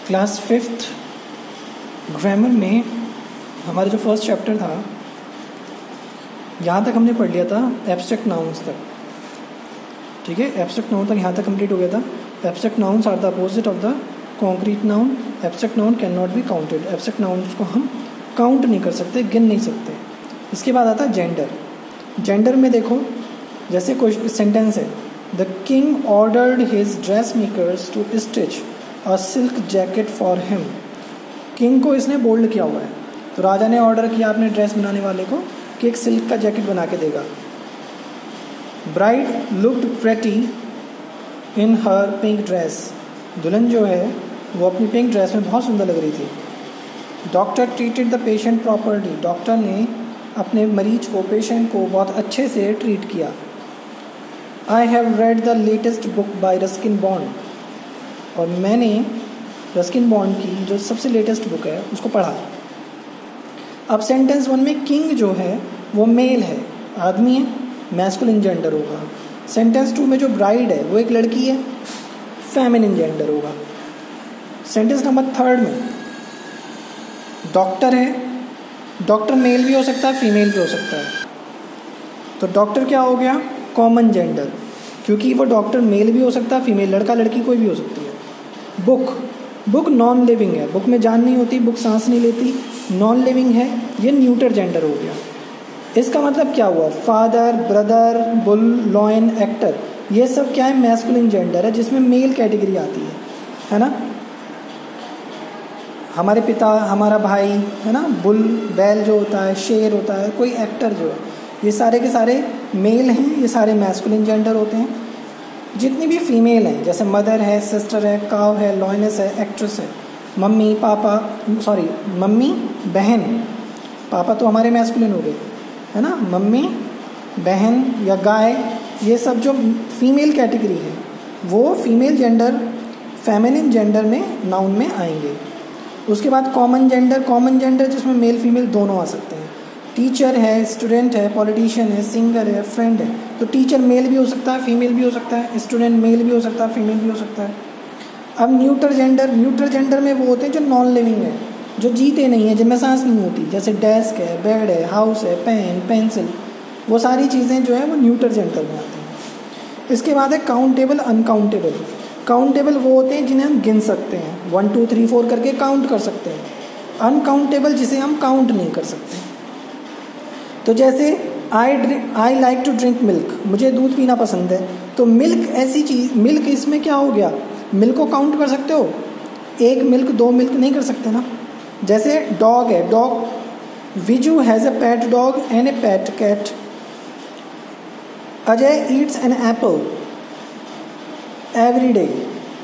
Class 5th grammar में हमारा जो फर्स्ट चैप्टर था, यहाँ तक हमने पढ़ लिया था एब्स्ट्रैक्ट नाउन्स तक। ठीक है, एब्स्ट्रैक्ट नाउन तक यहाँ तक कंप्लीट हो गया था। Abstract nouns are the opposite of the concrete noun. Abstract noun can not be counted. Abstract nouns को हम काउंट नहीं कर सकते, गिन नहीं सकते। इसके बाद आता है जेंडर। जेंडर में देखो, जैसे कोई सेंटेंस है, the king ordered his dress makers to stitch a silk jacket for him. King को इसने बोल्ड किया हुआ है, तो राजा ने ऑर्डर किया अपने ड्रेस बनाने वाले को कि एक सिल्क का जैकेट बना के देगा। Bride looked pretty in her pink dress. दुल्हन जो है वो अपनी पिंक ड्रेस में बहुत सुंदर लग रही थी। Doctor treated the patient properly. Doctor ने अपने मरीज को, पेशेंट को बहुत अच्छे से ट्रीट किया। I have read the latest book by Ruskin Bond. और मैंने रस्किन बॉन्ड की जो सबसे लेटेस्ट बुक है उसको पढ़ा। अब सेंटेंस 1 में किंग जो है वो मेल है, आदमी है, मैस्कुलिन जेंडर होगा। सेंटेंस 2 में जो ब्राइड है वो एक लड़की है, फेमिनिन जेंडर होगा। सेंटेंस नंबर 3 में डॉक्टर है, डॉक्टर मेल भी हो सकता है, फीमेल भी हो सकता है। तो डॉक्टर क्या हो गया? कॉमन जेंडर, क्योंकि वो डॉक्टर मेल भी हो सकता है, फीमेल, लड़का लड़की कोई भी हो सकती है। बुक नॉन लिविंग है, बुक में जान नहीं होती, बुक सांस नहीं लेती, नॉन लिविंग है, ये न्यूटर जेंडर हो गया। इसका मतलब क्या हुआ? Father, brother, bull, lion, actor, ये सब क्या है? मैस्कुलिन जेंडर है, जिसमें मेल कैटेगरी आती है ना। हमारे पिता, हमारा भाई, है ना, बुल, बैल जो होता है, शेर होता है, कोई एक्टर जो है, ये सारे के सारे मेल हैं, ये सारे मैस्कुलिन जेंडर होते हैं। जितनी भी फीमेल हैं, जैसे मदर है, सिस्टर है, काव है, लॉयनेस है, एक्ट्रेस है, मम्मी, पापा, सॉरी मम्मी, बहन, पापा तो हमारे मैस्कुलिन हो गए, है ना, मम्मी, बहन या गाय, ये सब जो फीमेल कैटेगरी है वो फीमेल जेंडर, फेमिनिन जेंडर में, नाउन में आएंगे। उसके बाद कॉमन जेंडर जिसमें मेल फीमेल दोनों आ सकते हैं। टीचर है, स्टूडेंट है, पॉलिटिशियन है, सिंगर है, फ्रेंड है। तो टीचर मेल भी हो सकता है, फीमेल भी हो सकता है, स्टूडेंट मेल भी हो सकता है, फीमेल भी हो सकता है। अब न्यूटर जेंडर में वो होते हैं जो नॉन लिविंग है, जो जीते नहीं है, जिनमें सांस नहीं होती, जैसे डेस्क है, बेड है, हाउस है, पेन, पेंसिल, वो सारी चीज़ें जो है वो न्यूटर जेंडर में आती हैं। इसके बाद है काउंटेबल, अनकाउंटेबल। काउंटेबल वो होते हैं जिन्हें हम गिन सकते हैं, 1 2 3 4 करके काउंट कर सकते हैं। अनकाउंटेबल जिसे हम काउंट नहीं कर सकते। तो जैसे I like to drink milk, मुझे दूध पीना पसंद है। तो मिल्क ऐसी चीज़, मिल्क इसमें क्या हो गया? मिल्क को काउंट कर सकते हो, 1 मिल्क 2 मिल्क नहीं कर सकते ना। जैसे डॉग है, dog, Viju has a pet dog and a pet cat. Ajay eats an apple every day.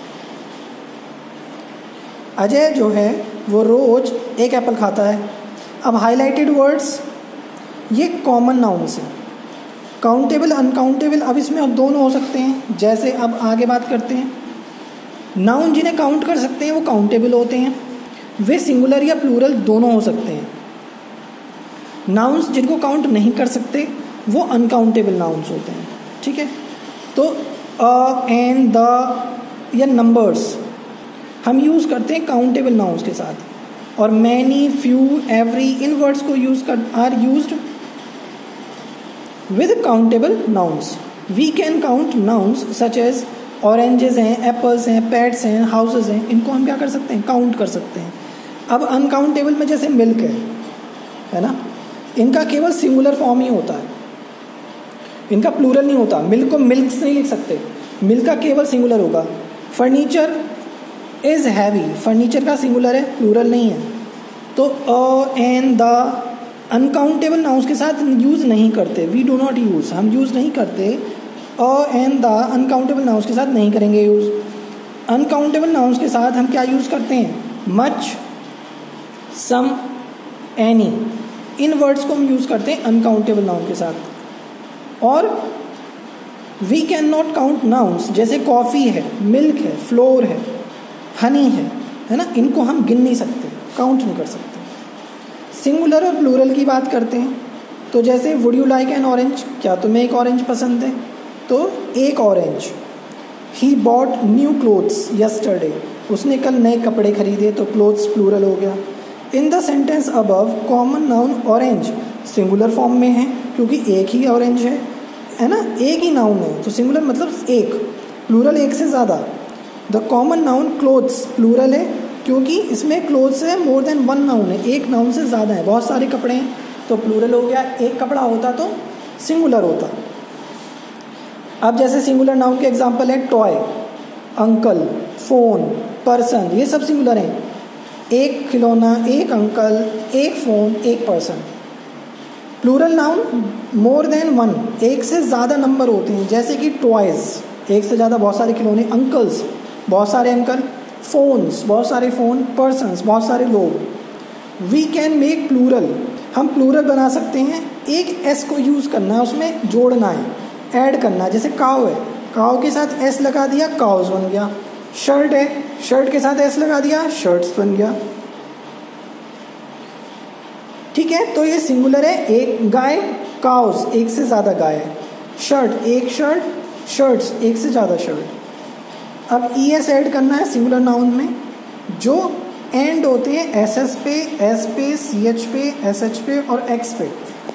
Ajay जो है वो रोज एक एप्पल खाता है। अब हाईलाइटेड वर्ड्स ये कॉमन नाउन्स हैं। काउंटेबल, अनकाउंटेबल, अब इसमें अब दोनों हो सकते हैं। जैसे अब आगे बात करते हैं, नाउन जिन्हें काउंट कर सकते हैं वो काउंटेबल होते हैं, वे सिंगुलर या प्लूरल दोनों हो सकते हैं। नाउन्स जिनको काउंट नहीं कर सकते वो अनकाउंटेबल नाउन्स होते हैं। ठीक है, तो अ, एन, द या नंबर्स हम यूज़ करते हैं काउंटेबल नाउन्स के साथ। और मैनी, फ्यू, एवरी, इन वर्ड्स को are used with countable nouns. We can count nouns such as oranges हैं, एप्पल्स हैं, पेट्स हैं, हाउसेस हैं, इनको हम क्या कर सकते हैं? काउंट कर सकते हैं। अब अनकाउंटेबल में जैसे मिल्क है ना, इनका केवल सिंगुलर फॉर्म ही होता है, इनका प्लूरल नहीं होता। मिल्क को मिल्क्स नहीं लिख सकते, मिल्क का केवल सिंगुलर होगा। फर्नीचर इज़ हैवी, फर्नीचर का सिंगुलर है, प्लूरल नहीं है। तो a, an, the uncountable nouns के साथ यूज़ नहीं करते, वी डू नॉट यूज़, हम यूज़ नहीं करते। A, an, the uncountable nouns के साथ नहीं करेंगे यूज़। अनकाउंटेबल नाउन्स के साथ हम क्या यूज़ करते हैं? मच, सम, एनी, इन वर्ड्स को हम यूज़ करते हैं अनकाउंटेबल नाउन के साथ। और we can not count nouns, जैसे कॉफ़ी है, मिल्क है, फ्लोर है, हनी है ना, इनको हम गिन नहीं सकते, काउंट नहीं कर सकते। सिंगुलर और प्लूरल की बात करते हैं, तो जैसे would you like an orange, क्या तुम्हें एक ऑरेंज पसंद है? तो एक orange. He bought new clothes yesterday, उसने कल नए कपड़े खरीदे, तो क्लोथ्स प्लूरल हो गया। In the sentence above common noun orange singular form में है क्योंकि एक ही ऑरेंज है ना, एक ही नाउन है, तो सिंगुलर मतलब एक, प्लूरल एक से ज़्यादा। The common noun clothes plural है क्योंकि इसमें क्लोथ्स है मोर देन वन नाउन है, एक नाउन से ज़्यादा है, बहुत सारे कपड़े हैं तो प्लूरल हो गया। एक कपड़ा होता तो सिंगुलर होता। अब जैसे सिंगुलर नाउन के एग्जांपल है टॉय, अंकल, फ़ोन, पर्सन, ये सब सिंगुलर हैं। एक खिलौना, एक अंकल, एक फ़ोन, एक person. Plural noun more than one, एक से ज़्यादा नंबर होते हैं, जैसे कि टॉयज़ एक से ज़्यादा बहुत सारे खिलौने, अंकल्स बहुत सारे अंकल, फ़ोन्स बहुत सारे फ़ोन, पर्सन्स बहुत सारे लोग। वी कैन मेक प्लूरल, हम प्लूरल बना सकते हैं, एक एस को यूज़ करना है, उसमें जोड़ना है, ऐड करना है। जैसे काव है, काव के साथ एस लगा दिया, काउस बन गया। शर्ट है, शर्ट के साथ एस लगा दिया, शर्ट्स बन गया। ठीक है, तो ये सिंगुलर है। एक गाय, काउस, एक से ज़्यादा गाय है। शर्ट, एक शर्ट, शर्ट्स, एक से ज़्यादा शर्ट। अब ई एस ऐड करना है सिंगुलर नाउन में, जो एंड होते हैं एस एस पे, एस पे, सी एच पे, एस एच पे और एक्स पे।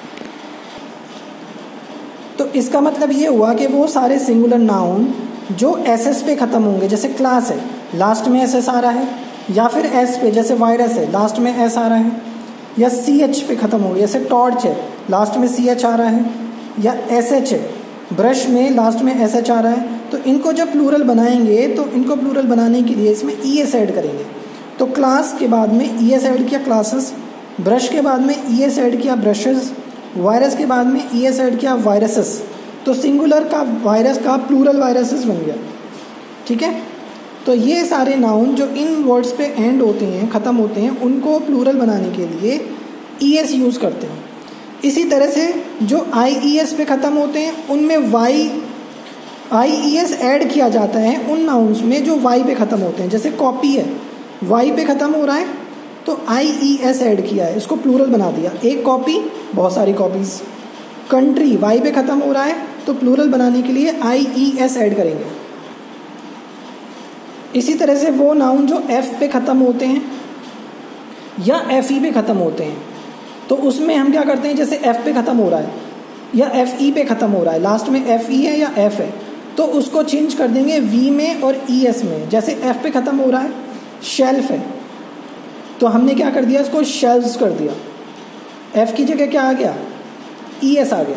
तो इसका मतलब ये हुआ कि वो सारे सिंगुलर नाउन जो एस एस पे ख़त्म होंगे, जैसे क्लास है लास्ट में एस एस आ रहा है, या फिर एस पे, जैसे वायरस है लास्ट में एस आ रहा है, या सी एच पे ख़त्म हो गया, जैसे टॉर्च है लास्ट में सी एच आ रहा है, या एस एच है, ब्रश में लास्ट में एस एच आ रहा है। तो इनको जब प्लूरल बनाएंगे तो इनको प्लूरल बनाने के लिए इसमें ई एस ऐड करेंगे। तो क्लास के बाद में ई एस ऐड किया क्लासेस, ब्रश के बाद में ई एस ऐड किया ब्रशेस, वायरस के बाद में ई एस ऐड किया वायरसेस। तो सिंगुलर का वायरस का प्लूरल वायरसेस बन गया। ठीक है, तो ये सारे नाउन जो इन वर्ड्स पे एंड होते हैं, ख़त्म होते हैं, उनको प्लूरल बनाने के लिए ई एस यूज़ करते हैं। इसी तरह से जो आई ई एस पे ख़त्म होते हैं उनमें Y I E S add किया जाता है उन नाउन्स में जो वाई पे ख़त्म होते हैं। जैसे कॉपी है, वाई पे ख़त्म हो रहा है तो आई ई एस ऐड किया है, इसको प्लूरल बना दिया, एक कॉपी, बहुत सारी कॉपीज़। कंट्री वाई पे ख़त्म हो रहा है तो प्लूरल बनाने के लिए आई ई एस ऐड करेंगे। इसी तरह से वो नाउन जो एफ पे ख़त्म होते हैं या एफ ई पे ख़त्म होते हैं तो उसमें हम क्या करते हैं, जैसे एफ पे ख़त्म हो रहा है या एफ ई पे ख़त्म हो रहा है, लास्ट में एफ ई है या एफ है, तो उसको चेंज कर देंगे वी में और ई एस में। जैसे एफ पे ख़त्म हो रहा है, शेल्फ है, तो हमने क्या कर दिया, इसको शेल्व्स कर दिया। एफ की जगह क्या आ गया, ई एस आ गया।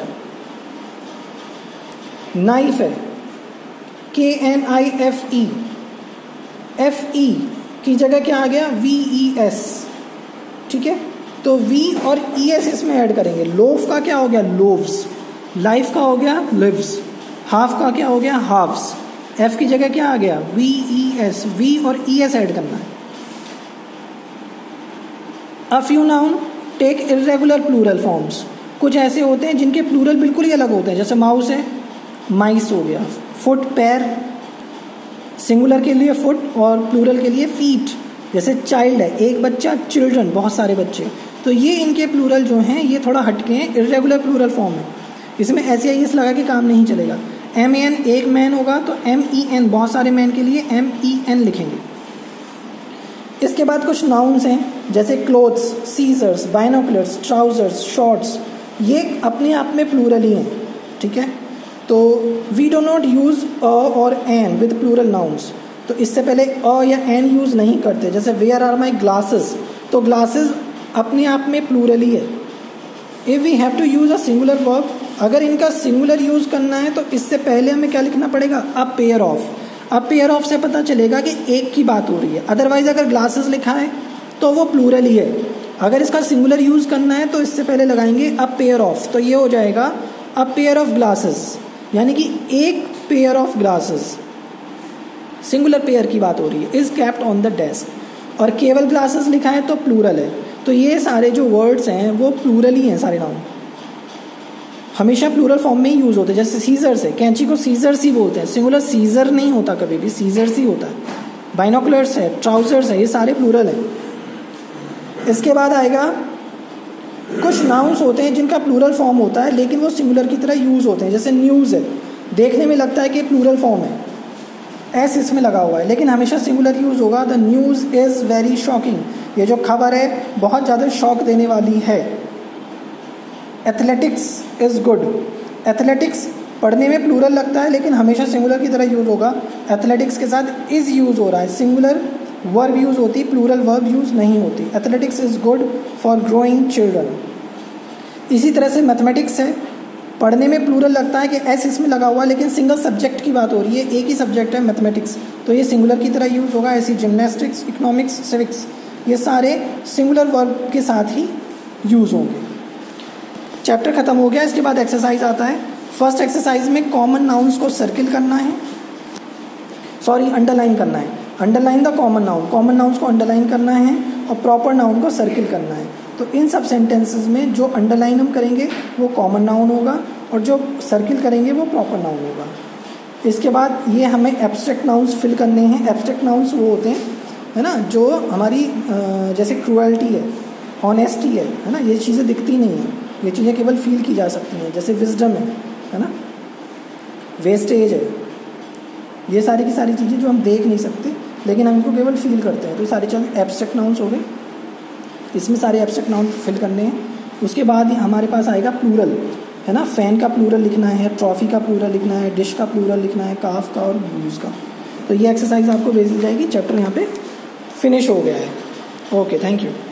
नाइफ है, K N I F E, F E की जगह क्या आ गया, वी ई एस। ठीक है, तो वी और ई एस इसमें ऐड करेंगे। लोफ का क्या हो गया, लोव्स। लाइफ का हो गया, लिव्स। हाफ का क्या हो गया, हाफ्स। एफ की जगह क्या आ गया, वी ई एस। वी और ई एस ऐड करना है। A few noun take irregular plural forms, कुछ ऐसे होते हैं जिनके प्लूरल बिल्कुल ही अलग होते हैं। जैसे माउस है, माइस हो गया। फुट, पैर, सिंगुलर के लिए फुट और प्लूरल के लिए फीट। जैसे चाइल्ड है, एक बच्चा, चिल्ड्रन बहुत सारे बच्चे। तो ये इनके प्लूरल जो हैं ये थोड़ा हटके हैं, इर्रेगुलर प्लूरल फॉर्म है, इसमें ऐसे आई एस लगा के काम नहीं चलेगा। एम एन एक मैन होगा तो एम ई एन बहुत सारे मैन के लिए एम ई एन लिखेंगे। इसके बाद कुछ नाउन्स हैं जैसे clothes, scissors, binoculars, trousers, shorts, ये अपने आप में प्लूरल ही हैं। ठीक है, तो we do not use a और एन विद प्लूरल नाउन्स, तो इससे पहले अ या एन यूज़ नहीं करते। जैसे वेयर आर माई ग्लासेस, तो ग्लासेस अपने आप में प्लूरल ही है। If we have to use a singular verb, अगर इनका सिंगुलर यूज़ करना है तो इससे पहले हमें क्या लिखना पड़ेगा, a pair of. A pair of से पता चलेगा कि एक की बात हो रही है। अदरवाइज अगर ग्लासेस लिखा है तो वो प्लूरल ही है। अगर इसका सिंगुलर यूज़ करना है तो इससे पहले लगाएंगे अ पेयर ऑफ, तो ये हो जाएगा अ पेयर ऑफ ग्लासेस, यानी कि एक pair of glasses, singular pair की बात हो रही है। Is kept on the desk, और केवल ग्लासेस लिखा है तो प्लूरल है। तो ये सारे जो वर्ड्स हैं वो प्लूरल ही हैं, सारे नाउन हमेशा प्लूरल फॉर्म में ही यूज़ होते हैं। जैसे सीजर्स है, कैंची को सीजर्स ही बोलते हैं, सिंगुलर सीजर नहीं होता कभी भी, सीजर्स ही होता है। बाइनोकुलर्स है, ट्राउजर्स है, ये सारे प्लूरल हैं। इसके बाद आएगा कुछ नाउन्स होते हैं जिनका प्लूरल फॉर्म होता है लेकिन वो सिंगुलर की तरह यूज़ होते हैं। जैसे न्यूज़ है, देखने में लगता है कि प्लूरल फॉर्म है एस इसमें लगा हुआ है, लेकिन हमेशा सिंगुलर यूज़ होगा। The news is very shocking, ये जो खबर है बहुत ज़्यादा शॉक देने वाली है। एथलेटिक्स इज़ गुड, एथलेटिक्स पढ़ने में प्लूरल लगता है लेकिन हमेशा सिंगुलर की तरह यूज़ होगा। एथलेटिक्स के साथ इज़ यूज़ हो रहा है, सिंगुलर वर्ब यूज़ होती, प्लूरल वर्ब यूज़ नहीं होती। Athletics is good for growing children. इसी तरह से मैथमेटिक्स है, पढ़ने में प्लूरल लगता है कि एस इसमें लगा हुआ है लेकिन सिंगल सब्जेक्ट की बात हो रही है, एक ही सब्जेक्ट है मैथमेटिक्स, तो ये सिंगुलर की तरह यूज़ होगा। ऐसी जिम्नास्टिक्स, इकोनॉमिक्स, सिविक्स, ये सारे सिंगुलर वर्ब के साथ ही यूज़ होंगे। चैप्टर ख़त्म हो गया। इसके बाद एक्सरसाइज आता है। फर्स्ट एक्सरसाइज में कॉमन नाउन्स को सर्किल करना है, अंडरलाइन करना है। Underline the common noun, common nouns को अंडरलाइन करना है और प्रॉपर नाउन को सर्किल करना है। तो इन सब सेंटेंसेस में जो अंडरलाइन हम करेंगे वो कॉमन नाउन होगा और जो सर्किल करेंगे वो प्रॉपर नाउन होगा। इसके बाद ये हमें एब्स्ट्रैक्ट नाउन्स फिल करने हैं। एब्स्ट्रैक्ट नाउन्स वो होते हैं, है ना, जो हमारी जैसे क्रूएल्टी है, ऑनेस्टी है ना, ये चीज़ें दिखती नहीं हैं, ये चीज़ें केवल फील की जा सकती हैं। जैसे विजडम है ना, वेस्टेज है, ये सारी की सारी चीज़ें जो हम देख नहीं सकते लेकिन हम इनको केवल फील करते हैं, तो ये सारी चीज़ें एब्स्ट्रैक्ट नाउन्स हो गए। इसमें सारे एब्स्ट्रैक्ट नाउन फिल करने हैं। उसके बाद हमारे पास आएगा प्लूरल, है ना, फ़ैन का प्लूरल लिखना है, ट्रॉफ़ी का प्लूरल लिखना है, डिश का प्लूरल लिखना है, काफ का और ब्लूज़ का। तो ये एक्सरसाइज आपको भेज दी जाएगी। चैप्टर यहाँ पे फिनिश हो गया है। Okay, thank you.